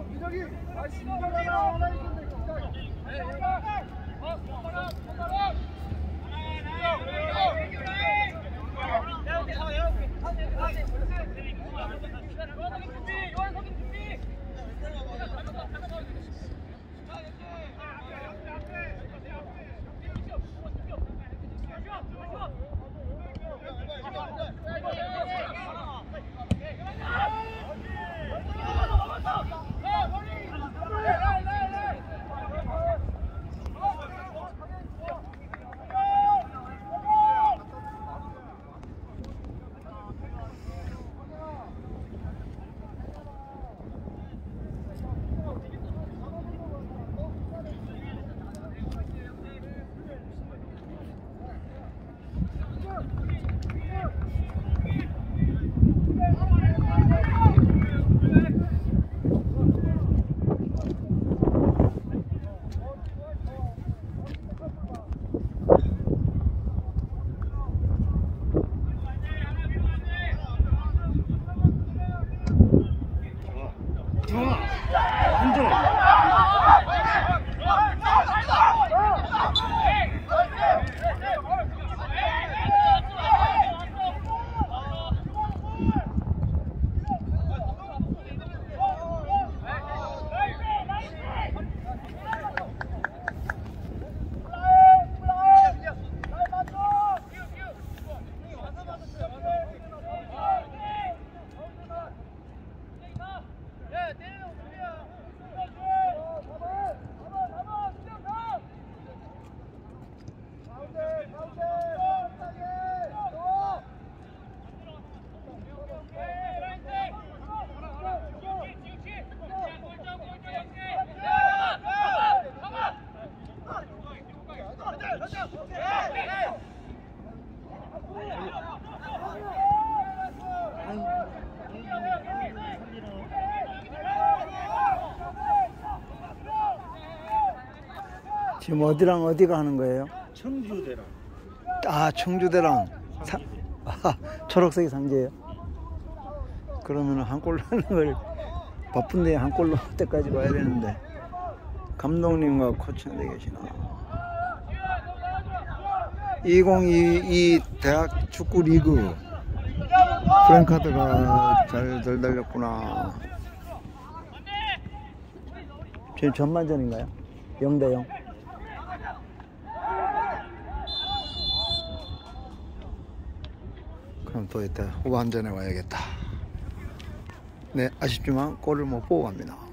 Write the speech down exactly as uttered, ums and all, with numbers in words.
지금 어디랑 어디가 하는 거예요? 청주대랑. 아, 청주대랑. 사, 아, 초록색이 상제예요? 그러면 한 골 넣는 걸 바쁜데 한 골 넣을 때까지 와야 되는데. 감독님과 코치한테 계시나. 이천이십이 대학 축구 리그. 프랭카드가 잘 덜 달렸구나. 지금 전반전인가요? 영 대 영. 그럼 또 이따 후반전에 와야겠다. 네, 아쉽지만 골을 못 보고 갑니다.